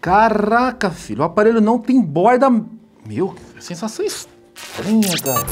Caraca, filho, o aparelho não tem borda. Meu, que sensação estranha, cara.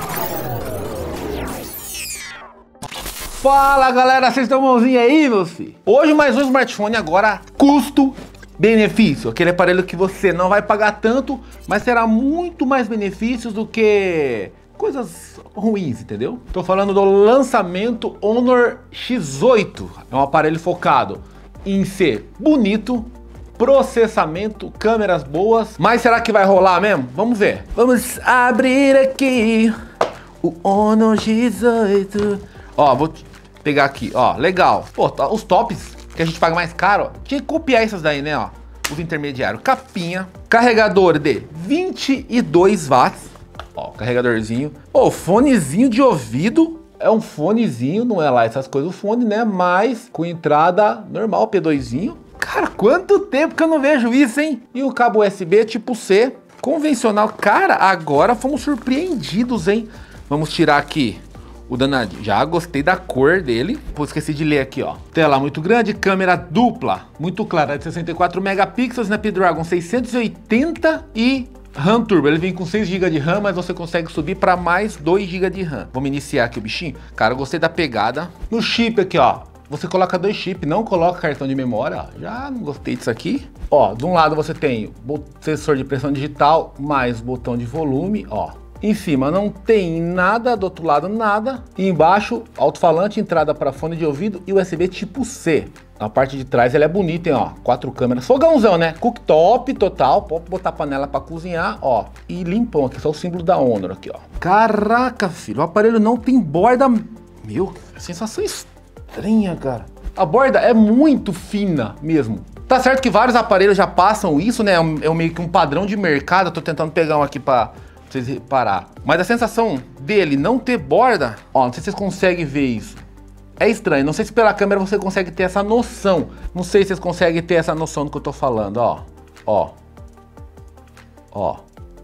Fala, galera, vocês estão mãozinha aí, meus filhos? Hoje mais um smartphone agora, custo-benefício. Aquele aparelho que você não vai pagar tanto, mas terá muito mais benefícios do que coisas ruins, entendeu? Tô falando do lançamento Honor X8. É um aparelho focado em ser bonito, processamento, câmeras boas. Mas será que vai rolar mesmo? Vamos ver. Vamos abrir aqui o Honor X8. Ó, vou pegar aqui, ó, legal. Pô, os tops que a gente paga mais caro, tinha que copiar essas daí, né, ó. Os intermediários. Capinha, carregador de 22 watts. Ó, carregadorzinho. Pô, fonezinho de ouvido. É um fonezinho, não é lá essas coisas, o fone, né? Mas com entrada normal, P2zinho. Cara, quanto tempo que eu não vejo isso, hein? E o cabo USB tipo C, convencional. Cara, agora fomos surpreendidos, hein? Vamos tirar aqui o danadinho. Já gostei da cor dele. Pô, esqueci de ler aqui, ó. Tela muito grande, câmera dupla, muito clara, de 64 megapixels, Snapdragon 680 e RAM Turbo. Ele vem com 6 GB de RAM, mas você consegue subir para mais 2 GB de RAM. Vamos iniciar aqui o bichinho. Cara, eu gostei da pegada. No chip aqui, ó, você coloca 2 chips, não coloca cartão de memória, ó. Já não gostei disso aqui. Ó, de um lado você tem o sensor de pressão digital, mais botão de volume, ó. Em cima não tem nada, do outro lado nada. E embaixo, alto-falante, entrada para fone de ouvido e USB tipo C. Na parte de trás ela é bonita, hein, ó. 4 câmeras. Fogãozão, né? Cooktop total. Pode botar panela para cozinhar, ó. E limpão aqui, só o símbolo da Honor aqui, ó. Caraca, filho, o aparelho não tem borda. Meu, que sensação estranha, cara. A borda é muito fina mesmo. Tá certo que vários aparelhos já passam isso, né? É meio que um padrão de mercado. Eu tô tentando pegar um aqui para vocês reparar. Mas a sensação dele não ter borda, ó, não sei se vocês conseguem ver isso. É estranho, não sei se pela câmera você consegue ter essa noção. Não sei se vocês conseguem ter essa noção do que eu tô falando, ó. Ó. Ó.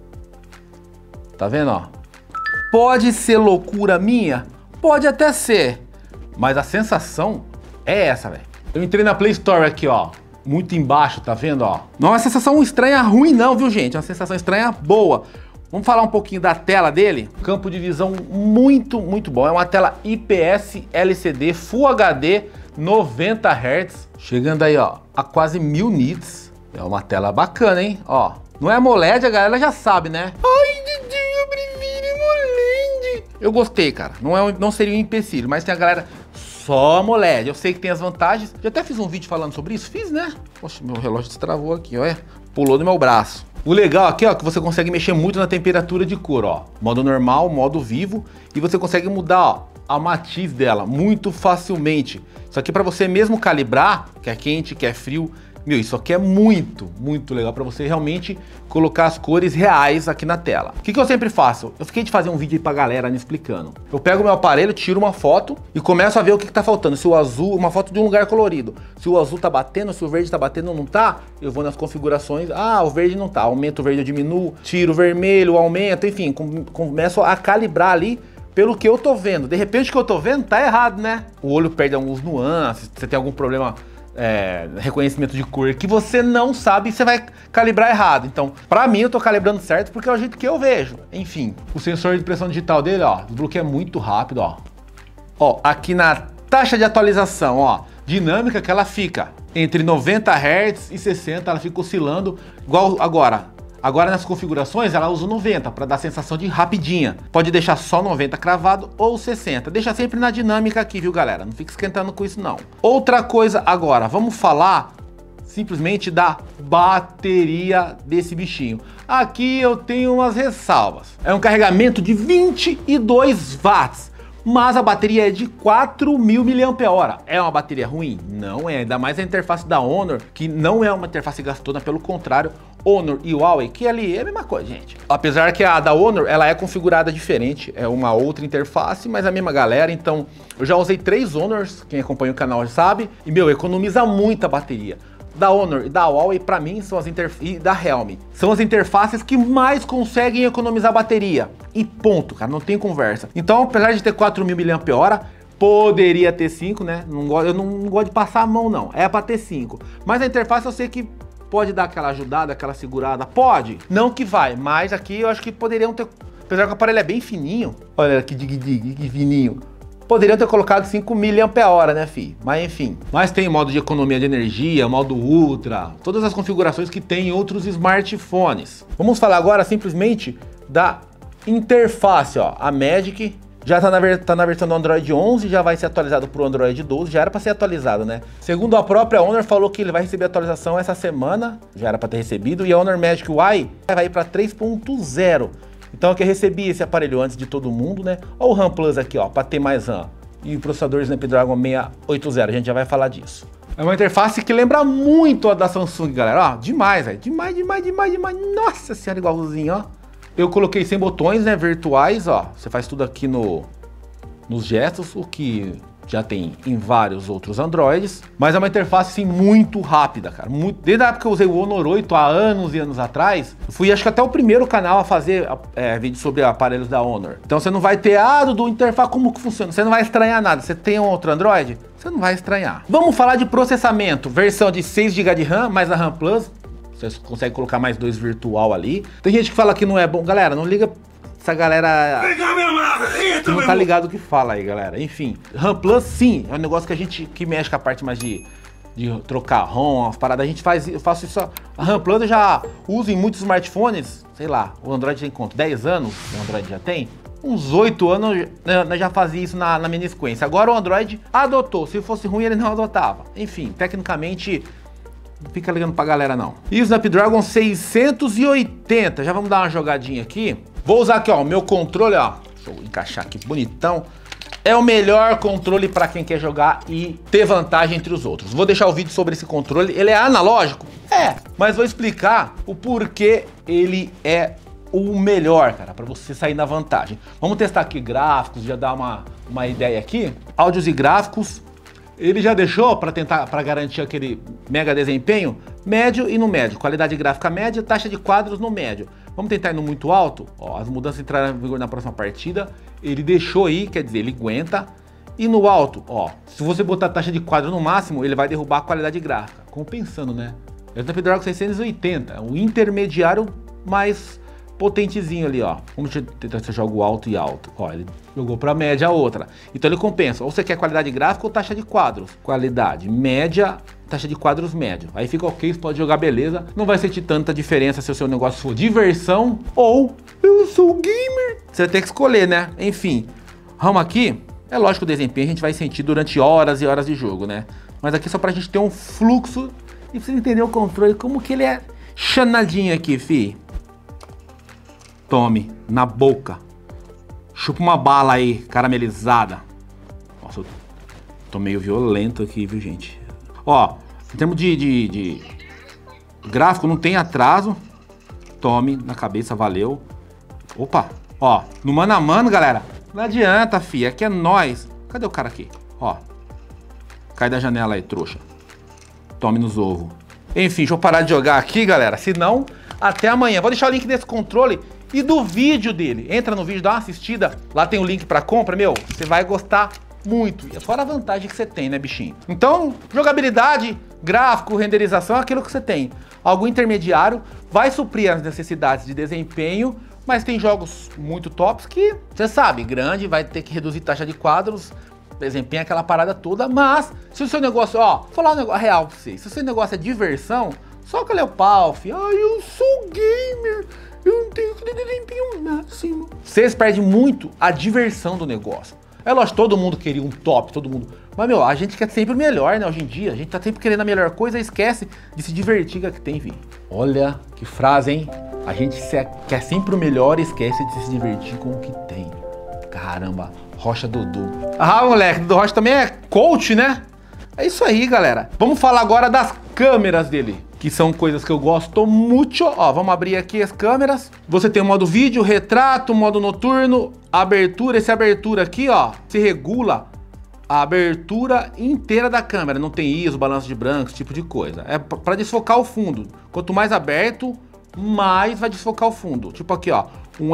Tá vendo, ó? Pode ser loucura minha? Pode até ser. Mas a sensação é essa, velho. Eu entrei na Play Store aqui, ó. Muito embaixo, tá vendo, ó? Não é uma sensação estranha ruim não, viu, gente? É uma sensação estranha boa. Vamos falar um pouquinho da tela dele? Campo de visão muito bom. É uma tela IPS LCD Full HD 90 Hz. Chegando aí, ó, a quase 1000 nits. É uma tela bacana, hein? Ó, não é AMOLED, a galera já sabe, né? Ai, Didi, eu prefiro AMOLED. Eu gostei, cara. Não seria um empecilho, mas tem a galera só AMOLED. Eu sei que tem as vantagens. Já até fiz um vídeo falando sobre isso. Fiz, né? Poxa, meu relógio destravou aqui, ó. Pulou do meu braço. O legal aqui, ó, que você consegue mexer muito na temperatura de cor, ó. Modo normal, modo vivo. E você consegue mudar, ó, a matiz dela muito facilmente. Isso aqui para você mesmo calibrar, que é quente, que é frio. Meu, isso aqui é muito legal para você realmente colocar as cores reais aqui na tela. O que eu sempre faço? Eu fiquei de fazer um vídeo aí pra galera me explicando. Eu pego meu aparelho, tiro uma foto e começo a ver o que tá faltando. Se o azul, uma foto de um lugar colorido. Se o azul tá batendo, se o verde tá batendo ou não tá, eu vou nas configurações. Ah, o verde não tá. Aumento o verde, eu diminuo. Tiro o vermelho, aumento, enfim. Começo a calibrar ali pelo que eu tô vendo. De repente o que eu tô vendo tá errado, né? O olho perde alguns nuances, você tem algum problema... reconhecimento de cor que você não sabe e você vai calibrar errado. Então, pra mim, eu tô calibrando certo porque é o jeito que eu vejo. Enfim, o sensor de pressão digital dele, ó, desbloqueia muito rápido, ó. Ó, aqui na taxa de atualização, ó, dinâmica que ela fica entre 90 Hz e 60, ela fica oscilando igual agora. Agora nas configurações ela usa 90 para dar a sensação de rapidinha. Pode deixar só 90 cravado ou 60. Deixa sempre na dinâmica aqui, viu, galera? Não fica esquentando com isso, não. Outra coisa agora, vamos falar simplesmente da bateria desse bichinho. Aqui eu tenho umas ressalvas. É um carregamento de 22 watts. Mas a bateria é de 4.000 mAh. É uma bateria ruim? Não é, ainda mais a interface da Honor, que não é uma interface gastona, pelo contrário, Honor e Huawei, que ali é a mesma coisa, gente. Apesar que a da Honor, ela é configurada diferente, é uma outra interface, mas a mesma galera, então eu já usei 3 Honors, quem acompanha o canal já sabe, e meu, economiza muita bateria. Da Honor e da Huawei, para mim, são as e da Realme, são as interfaces que mais conseguem economizar bateria. E ponto, cara, não tem conversa. Então, apesar de ter 4.000 mAh, poderia ter 5, né? Eu não gosto de passar a mão, não. É para ter 5. Mas a interface eu sei que Pode dar aquela ajudada, aquela segurada? Pode. Não que vai, mas aqui eu acho que poderiam ter... Apesar que o aparelho é bem fininho. Olha que que fininho. Poderiam ter colocado 5 mAh, né, fi? Mas enfim. Mas tem modo de economia de energia, modo ultra, todas as configurações que tem em outros smartphones. Vamos falar agora simplesmente da interface, ó. A Magic já tá na versão do Android 11, já vai ser atualizado para o Android 12, já era para ser atualizado, né? Segundo a própria Honor, falou que ele vai receber atualização essa semana, já era para ter recebido, e a Honor Magic Y vai ir para 3.0. Então eu recebi esse aparelho antes de todo mundo, né? Olha o RAM Plus aqui, ó, para ter mais RAM. E o processador Snapdragon 680, a gente já vai falar disso. É uma interface que lembra muito a da Samsung, galera. Ó, demais, velho. Demais. Nossa senhora, igualzinho, ó. Eu coloquei 100 botões, né, virtuais, ó. Você faz tudo aqui nos gestos, o que já tem em vários outros Androids. Mas é uma interface, assim, muito rápida, cara. Desde a época que eu usei o Honor 8, há anos e anos atrás, eu fui, acho que até o primeiro canal a fazer vídeo sobre aparelhos da Honor. Então você não vai ter, do interface, como que funciona? Você não vai estranhar nada. Você tem um outro Android? Você não vai estranhar. Vamos falar de processamento. Versão de 6 GB de RAM, mais a RAM Plus. Você consegue colocar mais 2 virtual ali. Tem gente que fala que não é bom. Galera, não liga essa galera que não tá ligado o que fala aí, galera. Enfim, RAM Plus sim, é um negócio que a gente que mexe com a parte mais de trocar ROM, as paradas. A gente faz, eu faço isso. A RAM Plus eu já uso em muitos smartphones. Sei lá, o Android tem quanto? 10 anos? O Android já tem? Uns 8 anos eu já fazia isso na minha sequência. Agora o Android adotou. Se fosse ruim, ele não adotava. Enfim, tecnicamente... Não fica ligando pra galera, não. E o Snapdragon 680. Já vamos dar uma jogadinha aqui. Vou usar aqui, ó, o meu controle, ó. Deixa eu encaixar aqui bonitão. É o melhor controle para quem quer jogar e ter vantagem entre os outros. Vou deixar o vídeo sobre esse controle. Ele é analógico? É, mas vou explicar o porquê ele é o melhor, cara, para você sair na vantagem. Vamos testar aqui gráficos, já dar uma ideia aqui. Áudios e gráficos. Ele já deixou para garantir aquele mega desempenho médio e no médio. Qualidade gráfica média, taxa de quadros no médio. Vamos tentar ir no muito alto? Ó, as mudanças entrarão em vigor na próxima partida. Ele deixou aí, quer dizer, ele aguenta. E no alto, ó, se você botar a taxa de quadro no máximo, ele vai derrubar a qualidade gráfica. Compensando, né? É o Snapdragon 680, o intermediário mais potentezinho ali, ó. Vamos tentar se jogar o alto e alto. Ó, ele jogou para média a outra. Então ele compensa. Ou você quer qualidade gráfica ou taxa de quadros. Qualidade média, taxa de quadros médio. Aí fica ok, você pode jogar beleza. Não vai sentir tanta diferença se o seu negócio for diversão ou eu sou gamer. Você tem que escolher, né? Enfim, vamos aqui. É lógico que o desempenho a gente vai sentir durante horas e horas de jogo, né? Mas aqui só pra gente ter um fluxo e pra você entender o controle, como que ele é chanadinho aqui, fi. Tome, na boca. Chupa uma bala aí, caramelizada. Nossa, eu tô meio violento aqui, viu, gente? Ó, em termos de gráfico, não tem atraso. Tome na cabeça, valeu. Opa, ó, no mano a mano, galera. Não adianta, fi, aqui é nóis. Cadê o cara aqui? Ó, cai da janela aí, trouxa. Tome nos ovos. Enfim, deixa eu parar de jogar aqui, galera. Senão, até amanhã. Vou deixar o link desse controle e do vídeo dele. Entra no vídeo, dá uma assistida. Lá tem o link pra compra, meu. Você vai gostar muito. E fora a vantagem que você tem, né, bichinho? Então, jogabilidade, gráfico, renderização, é aquilo que você tem. Algo intermediário, vai suprir as necessidades de desempenho, mas tem jogos muito tops que, você sabe, grande, vai ter que reduzir taxa de quadros, desempenho, aquela parada toda, mas se o seu negócio, ó, vou falar um negócio real pra vocês, se o seu negócio é diversão, só que é o pau, fi. Ai, eu sou gamer, eu não tenho desempenho máximo. Vocês perdem muito a diversão do negócio. É lógico, todo mundo queria um top, todo mundo. Mas, meu, a gente quer sempre o melhor, né? Hoje em dia, a gente tá sempre querendo a melhor coisa e esquece de se divertir que tem, vi. Olha que frase, hein? A gente quer sempre o melhor e esquece de se divertir com o que tem. Caramba, Rocha Dudu. Ah, moleque, Dudu Rocha também é coach, né? É isso aí, galera. Vamos falar agora das câmeras dele, que são coisas que eu gosto muito. Ó, vamos abrir aqui as câmeras. Você tem o modo vídeo, retrato, modo noturno, abertura. Essa abertura aqui, ó, se regula a abertura inteira da câmera. Não tem ISO, balanço de branco, esse tipo de coisa. É para desfocar o fundo. Quanto mais aberto, mais vai desfocar o fundo. Tipo aqui, ó, um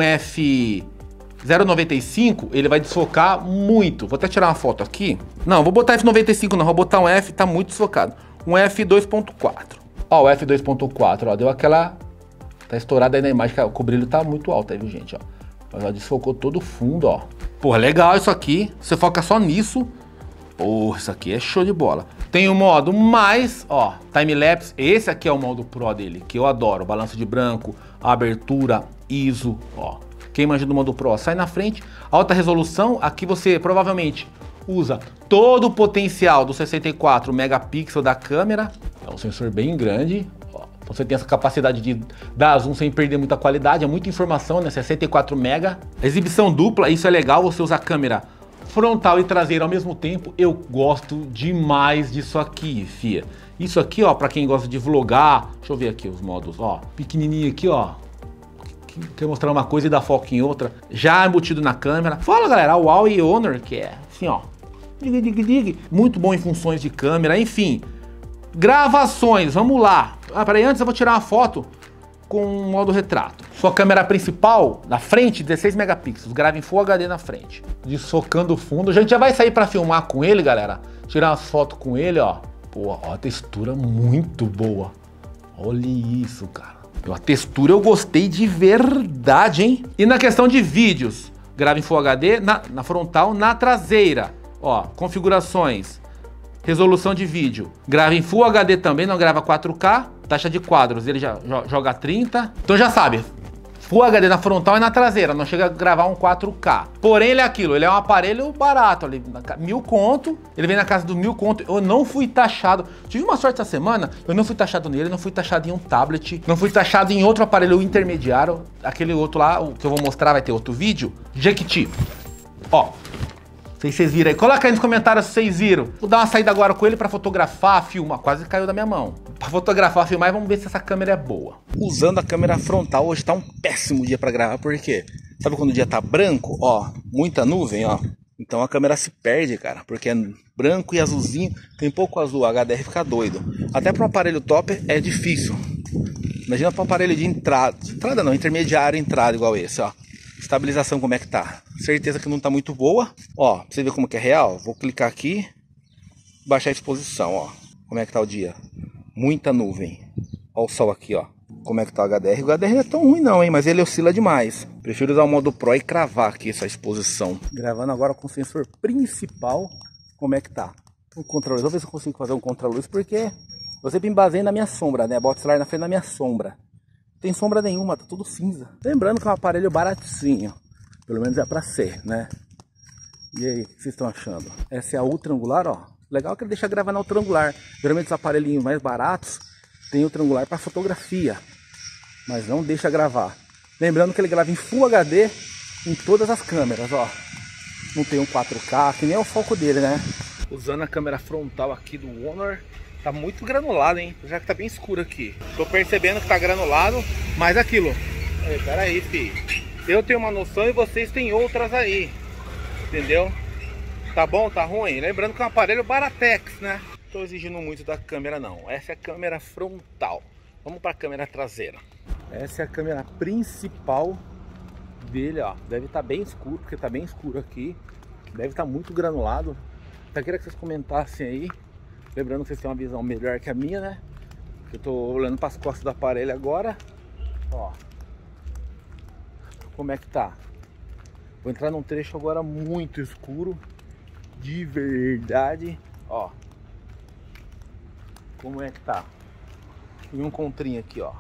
F0.95, ele vai desfocar muito. Vou até tirar uma foto aqui. Não, vou botar F95 não, vou botar um F, tá muito desfocado. Um F2.4. Ó, o f2.4, ó, deu aquela... Tá estourado aí na imagem, que o brilho tá muito alto aí, viu, gente, ó. Mas já desfocou todo o fundo, ó. Porra, legal isso aqui. Você foca só nisso. Porra, isso aqui é show de bola. Tem o modo mais, ó, time-lapse. Esse aqui é o modo Pro dele, que eu adoro. Balanço de branco, abertura, ISO, ó. Quem manja do modo Pro, sai na frente. Alta resolução, aqui você provavelmente usa todo o potencial do 64 megapixels da câmera. É um sensor bem grande. Ó. Você tem essa capacidade de dar zoom sem perder muita qualidade. É muita informação, né? 64 mega. Exibição dupla, isso é legal. Você usa a câmera frontal e traseira ao mesmo tempo. Eu gosto demais disso aqui, fia. Isso aqui, ó, pra quem gosta de vlogar. Deixa eu ver aqui os modos, ó. Pequenininho aqui, ó. Quer mostrar uma coisa e dar foco em outra. Já embutido na câmera. Fala, galera, a Huawei Honor, que é assim, ó. Muito bom em funções de câmera, enfim. Gravações, vamos lá. Ah, peraí, antes eu vou tirar uma foto com o modo retrato. Sua câmera principal, na frente, 16 megapixels. Grava em Full HD na frente. Desfocando o fundo. A gente já vai sair pra filmar com ele, galera. Tirar umas fotos com ele, ó. Pô, ó, a textura muito boa. Olha isso, cara. A textura eu gostei de verdade, hein? E na questão de vídeos, grava em Full HD na frontal, na traseira. Ó, configurações, resolução de vídeo. Grava em Full HD também, não grava 4K. Taxa de quadros, ele já joga 30. Então já sabe, Full HD na frontal e na traseira, não chega a gravar um 4K. Porém, ele é aquilo, ele é um aparelho barato ali, 1.000 conto. Ele vem na casa do 1.000 conto. Eu não fui taxado. Tive uma sorte essa semana, eu não fui taxado nele, não fui taxado em um tablet, não fui taxado em outro aparelho intermediário. Aquele outro lá, o que eu vou mostrar, vai ter outro vídeo. Jequiti. Ó. Não sei se vocês viram aí. Coloca aí nos comentários se vocês viram. Vou dar uma saída agora com ele pra fotografar, filmar. Quase caiu da minha mão. Pra fotografar, filmar e vamos ver se essa câmera é boa. Usando a câmera frontal, hoje tá um péssimo dia pra gravar. Por quê? Sabe quando o dia tá branco? Ó, muita nuvem, ó. Então a câmera se perde, cara. Porque é branco e azulzinho. Tem pouco azul, o HDR fica doido. Até pra um aparelho top é difícil. Imagina pra um aparelho de entrada. Entrada não, intermediário, entrada igual esse, ó. Estabilização como é que tá? Certeza que não tá muito boa. Ó, pra você ver como que é real, vou clicar aqui, baixar a exposição, ó. Como é que tá o dia? Muita nuvem. Ó o sol aqui, ó. Como é que tá o HDR? O HDR não é tão ruim não, hein? Mas ele oscila demais. Prefiro usar o modo Pro e cravar aqui essa exposição. Gravando agora com o sensor principal. Como é que tá? O controle. Vou ver se eu consigo fazer um contra-luz, porque eu sempre me baseio na minha sombra, né? Boto o celular na frente da minha sombra. Não tem sombra nenhuma, tá tudo cinza. Lembrando que é um aparelho baratinho. Pelo menos é pra ser, né? E aí, o que vocês estão achando? Essa é a ultra angular, ó. Legal que ele deixa gravar na ultra angular. Geralmente os aparelhinhos mais baratos tem ultra angular para fotografia, mas não deixa gravar. Lembrando que ele grava em Full HD em todas as câmeras, ó. Não tem um 4K, que nem é o foco dele, né? Usando a câmera frontal aqui do Honor. Tá muito granulado, hein? Já que tá bem escuro aqui. Tô percebendo que tá granulado, mas aquilo. Pera aí, filho. Eu tenho uma noção e vocês têm outras aí. Entendeu? Tá bom, tá ruim? Lembrando que é um aparelho Baratex, né? Tô exigindo muito da câmera, não. Essa é a câmera frontal. Vamos pra câmera traseira. Essa é a câmera principal dele, ó. Deve estar bem escuro, porque tá bem escuro aqui. Deve estar muito granulado. Até queria que vocês comentassem aí. Lembrando que vocês têm uma visão melhor que a minha, né? Eu tô olhando para as costas do aparelho agora. Ó. Como é que tá? Vou entrar num trecho agora muito escuro. De verdade. Ó. Como é que tá? E um contrinho aqui, ó.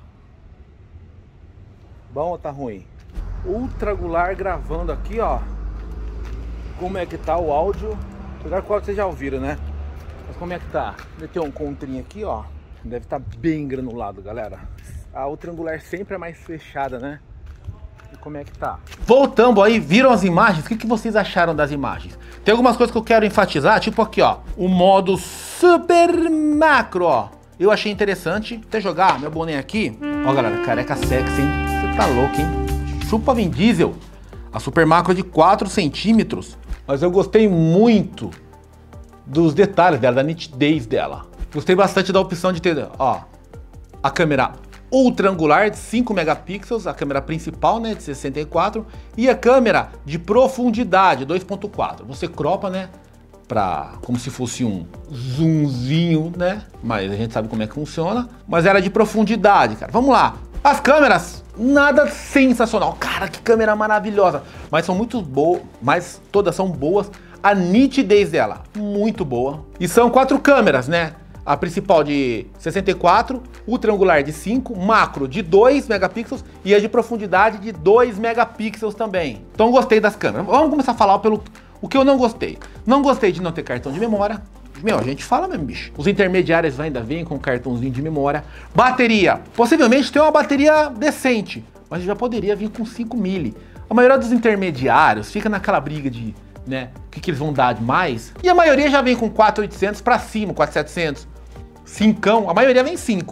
Bom ou tá ruim? Ultra angular gravando aqui, ó. Como é que tá o áudio? Lugar qual vocês já ouviram, né? Mas como é que tá? Deve ter um contrinho aqui, ó. Deve estar bem granulado, galera. A ultra angular sempre é mais fechada, né? E como é que tá? Voltando aí, viram as imagens? O que vocês acharam das imagens? Tem algumas coisas que eu quero enfatizar, tipo aqui, ó. O modo super macro, ó. Eu achei interessante. Até jogar meu boné aqui. Ó, galera, careca sexy, hein? Você tá louco, hein? Chupa Vin Diesel. A super macro é de 4 centímetros. Mas eu gostei muito dos detalhes dela, da nitidez dela. Gostei bastante da opção de ter, ó, a câmera ultra angular de 5 megapixels, a câmera principal, né, de 64, e a câmera de profundidade 2.4. Você cropa, né, como se fosse um zoomzinho, né? Mas a gente sabe como é que funciona. Mas era de profundidade, cara. Vamos lá. As câmeras, nada sensacional. Cara, que câmera maravilhosa. Mas são muito boas, mas todas são boas. A nitidez dela, muito boa. E são 4 câmeras, né? A principal de 64, o triangular de 5, macro de 2 megapixels e a de profundidade de 2 megapixels também. Então gostei das câmeras. Vamos começar a falar pelo o que eu não gostei. Não gostei de não ter cartão de memória. Meu, a gente fala mesmo, bicho. Os intermediários ainda vêm com cartãozinho de memória. Bateria, possivelmente tem uma bateria decente, mas já poderia vir com 5 mili. A maioria dos intermediários fica naquela briga de, né, o que eles vão dar de mais. E a maioria já vem com 4.800 para cima, 4.700. 5, a maioria vem 5.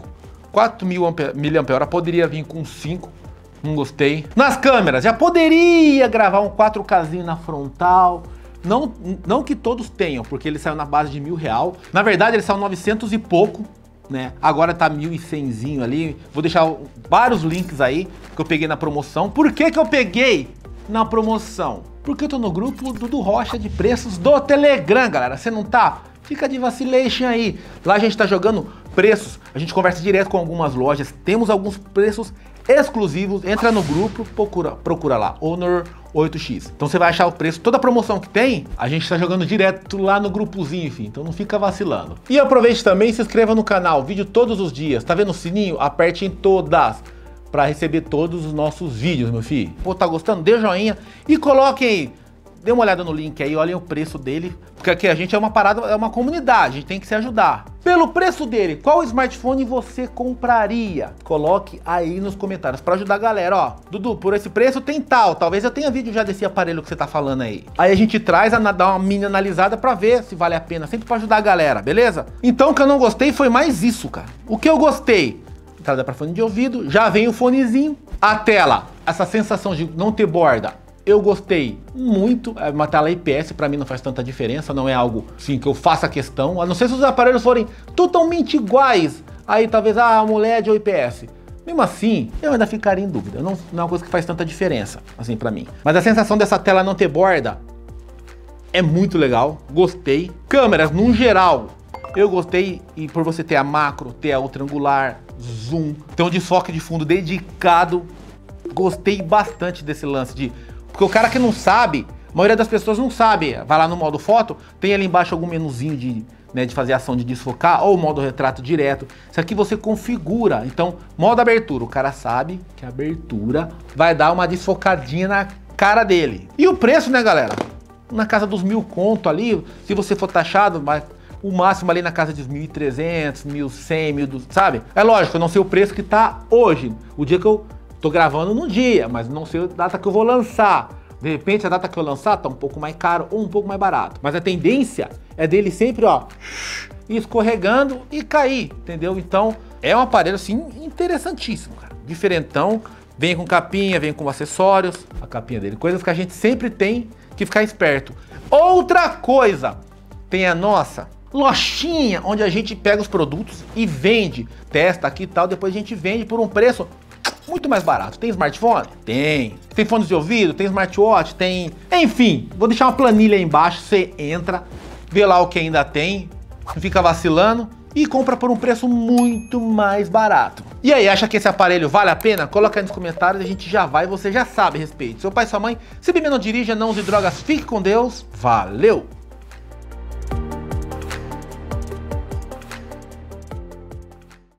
4.000 mAh poderia vir com 5. Não gostei. Nas câmeras, já poderia gravar um 4Kzinho na frontal. Não que todos tenham, porque ele saiu na base de R$1.000. Na verdade, ele saiu 900 e pouco, né? Agora tá 1.100zinho ali. Vou deixar vários links aí que eu peguei na promoção. Por que que eu peguei na promoção? Porque eu tô no grupo do Rocha de preços do Telegram, galera. Você não tá? Fica de vacilation aí. Lá a gente tá jogando preços. A gente conversa direto com algumas lojas. Temos alguns preços exclusivos. Entra no grupo, procura lá. Honor 8X. Então você vai achar o preço. Toda a promoção que tem, a gente tá jogando direto lá no grupozinho, enfim. Então não fica vacilando. E aproveite também e se inscreva no canal. Vídeo todos os dias. Tá vendo o sininho? Aperte em todas para receber todos os nossos vídeos, meu filho. Pô, tá gostando? Dê joinha e coloquem aí. Dê uma olhada no link aí, olhem o preço dele, porque aqui a gente é uma parada, é uma comunidade, a gente tem que se ajudar. Pelo preço dele, qual smartphone você compraria? Coloque aí nos comentários para ajudar a galera, ó. Dudu, por esse preço tem tal, talvez eu tenha vídeo já desse aparelho que você tá falando aí. Aí a gente traz, dá uma mini analisada para ver se vale a pena, sempre para ajudar a galera, beleza? Então o que eu não gostei foi mais isso, cara. O que eu gostei? Entrada para fone de ouvido, já vem o fonezinho, a tela, essa sensação de não ter borda. Eu gostei muito, uma tela IPS pra mim não faz tanta diferença, não é algo assim que eu faça questão, a não ser se os aparelhos forem totalmente iguais, aí talvez a AMOLED ou IPS. Mesmo assim, eu ainda ficaria em dúvida, não é uma coisa que faz tanta diferença, assim pra mim. Mas a sensação dessa tela não ter borda é muito legal, gostei. Câmeras, no geral, eu gostei, e por você ter a macro, ter a triangular, zoom, ter um desfoque de fundo dedicado, gostei bastante desse lance de... Porque o cara que não sabe, a maioria das pessoas não sabe, vai lá no modo foto, tem ali embaixo algum menuzinho de fazer ação de desfocar, ou modo retrato direto. Isso aqui você configura, então, modo abertura, o cara sabe que a abertura vai dar uma desfocadinha na cara dele. E o preço, né, galera? Na casa dos 1.000 conto ali, se você for taxado, o máximo ali na casa de 1.300, 1.100, 1.200, sabe? É lógico, eu não sei o preço que tá hoje, o dia que eu... Tô gravando no dia, mas não sei a data que eu vou lançar. De repente a data que eu lançar tá um pouco mais caro ou um pouco mais barato. Mas a tendência é dele sempre, ó, ir escorregando e cair, entendeu? Então é um aparelho assim interessantíssimo, cara. Diferentão, vem com capinha, vem com acessórios, a capinha dele. Coisas que a gente sempre tem que ficar esperto. Outra coisa, tem a nossa lojinha, onde a gente pega os produtos e vende. Testa aqui e tal, depois a gente vende por um preço muito mais barato. Tem smartphone? Tem. Tem fones de ouvido? Tem smartwatch? Tem. Enfim, vou deixar uma planilha aí embaixo. Você entra, vê lá o que ainda tem, não fica vacilando e compra por um preço muito mais barato. E aí, acha que esse aparelho vale a pena? Coloca aí nos comentários, a gente já vai, você já sabe a respeito. Seu pai e sua mãe, se bem não dirija, não use drogas, fique com Deus. Valeu!